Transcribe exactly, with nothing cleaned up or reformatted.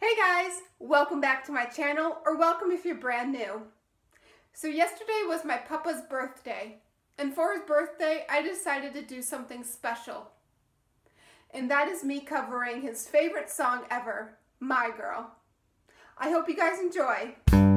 Hey guys, welcome back to my channel, or welcome if you're brand new. So yesterday was my papa's birthday, and for his birthday I decided to do something special. And that is me covering his favorite song ever, My Girl. I hope you guys enjoy.